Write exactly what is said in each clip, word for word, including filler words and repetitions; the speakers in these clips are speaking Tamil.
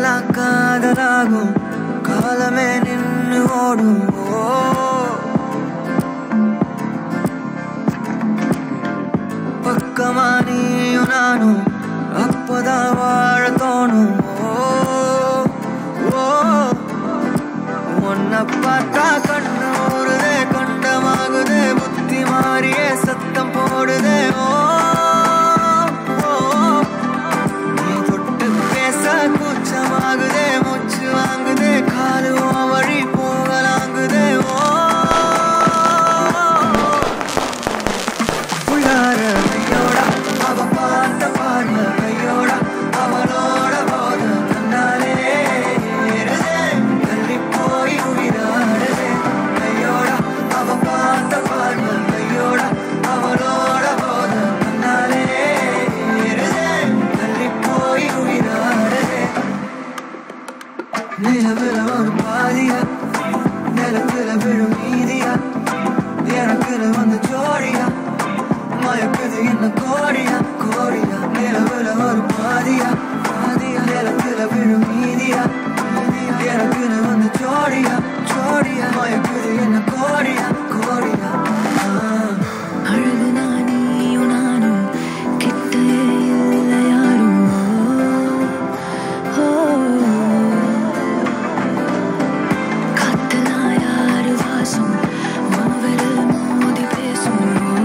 எல்லாம் காதலாகும் காலமே நின்று ஓடும் பக்கமா நீயும் நானும் அப்பதான் வாழ தோணும் உன்னை பார்த்தா கண்ணு ஊறுதே கண்டமாகுதே புத்தி மாறியே சத்தம் போடுதே ஓ நீ தொட்டு பேச கூச்சமாகுதே மூச்சு வாங்குதே காலு வழி போகலாங்குதே ஓ உள்ளார கையோட அவ பார்த்த பார்வை கையோட அவளோட போத கண்ணாலே தள்ளி போய் உயிராடுதே கையோட அவ பார்த்த பார்வை கையோட அவளோட போத கண்ணாலே தள்ளி போய் உயிராடுதே நிலவுல ஒரு பாதியா நிலத்துல விழும் மீதியா எனக்குன்னு வந்து ஜோடியா மயக்குது என்ன கோடியா கோடியா நிலவுல ஒரு பாதியா பாதியா நிலத்துல விழும் மீதியா எனக்குன்னு வந்து ஜோடியா ஜோடியா மயக்குது என்ன கோடியா கோடியா அழகு நானியும் நானும் கிட்டே இல்லை யாரும் காத்தலா யாரு வாசம் மோவலில் மோதி பேசும்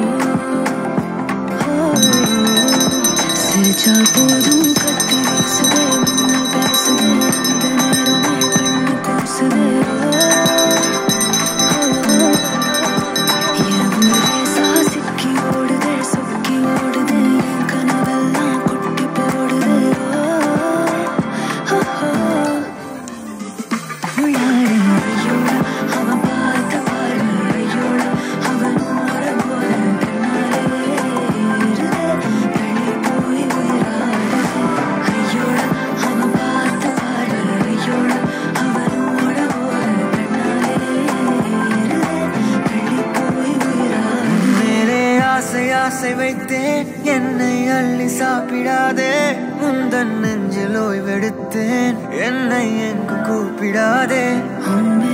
சிரிச்சா போதும் கத்தி வீசுதே முன்ன பேசுதே அந்த நேரமே கண்ணு கூசுதே இரவு லேசா சிக்கி ஓடுதே சொக்கி ஓடுதே என் கனவெல்லாம் கொட்டி போடுதே உள்ளார ஐயோட அவன் பார்த்த பார்வை ஐயோட அவனோட போல கண்ணாலே தள்ளி போய் உயிராடுதே ஐயோட அவன் பார்த்த பார்வை ஐயோட அவனோட போல கண்ணாலே தள்ளி போய் உயிராடுதே மேலே ஆசை ஆசை வைத்தேன் என்னை அள்ளி சாப்பிடாதே முந்தன் நெஞ்சில் ஓய்வெடுத்தேன் என்னை எங்கு கூப்பிடாதே உன்மே